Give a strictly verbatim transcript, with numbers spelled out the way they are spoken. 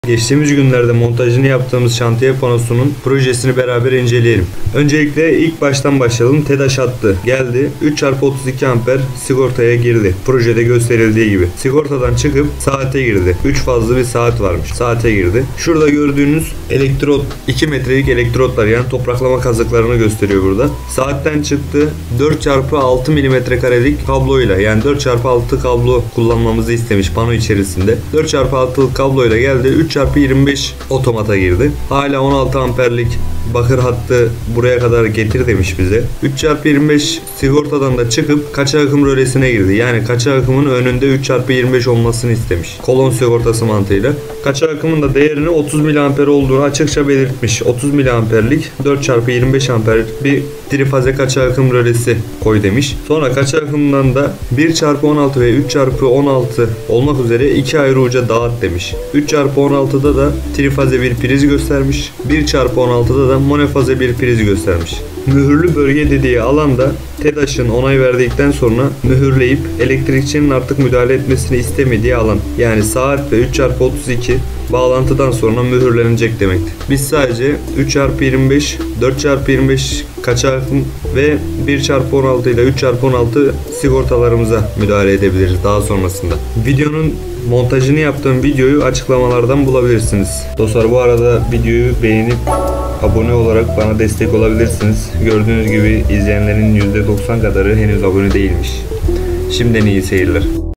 Geçtiğimiz günlerde montajını yaptığımız şantiye panosunun projesini beraber inceleyelim. Öncelikle ilk baştan başlayalım. TEDAŞ hattı geldi. üç çarpı otuz iki amper sigortaya girdi. Projede gösterildiği gibi. Sigortadan çıkıp saate girdi. üç fazlı bir saat varmış. Saate girdi. Şurada gördüğünüz elektrot, iki metrelik elektrotlar, yani topraklama kazıklarını gösteriyor burada. Saatten çıktı. dört çarpı altı milimetre karelik kabloyla, yani dört çarpı altı kablo kullanmamızı istemiş pano içerisinde. dört çarpı altı kabloyla geldi. üç çarpı yirmi beş otomata girdi. Hala on altı amperlik bakır hattı buraya kadar getir demiş bize. üç çarpı yirmi beş sigortadan da çıkıp kaçak akım rölesine girdi. Yani kaçak akımın önünde üç çarpı yirmi beş olmasını istemiş. Kolon sigortası mantığıyla. Kaçak akımın da değerini otuz miliamper olduğunu açıkça belirtmiş. otuz miliamperlik dört çarpı yirmi beş amper bir trifaze kaçak akım rölesi koy demiş. Sonra kaçak akımdan da bir çarpı on altı ve üç çarpı on altı olmak üzere iki ayrı uca dağıt demiş. üç çarpı on altıda da trifaze bir priz göstermiş. bir çarpı on altıda da monofaze bir priz göstermiş. Mühürlü bölge dediği alanda TEDAŞ'ın onay verdikten sonra mühürleyip elektrikçinin artık müdahale etmesini istemediği alan. Yani saat ve üç çarpı otuz iki bağlantıdan sonra mühürlenecek demektir. Biz sadece üç çarpı yirmi beş, dört çarpı yirmi beş kaçak akım ve bir çarpı on altı ile üç çarpı on altı sigortalarımıza müdahale edebiliriz daha sonrasında. Videonun montajını yaptığım videoyu açıklamalardan bulabilirsiniz. Dostlar, bu arada videoyu beğenip abone olarak bana destek olabilirsiniz. Gördüğünüz gibi izleyenlerin yüzde doksan kadarı henüz abone değilmiş. Şimdiden iyi seyirler.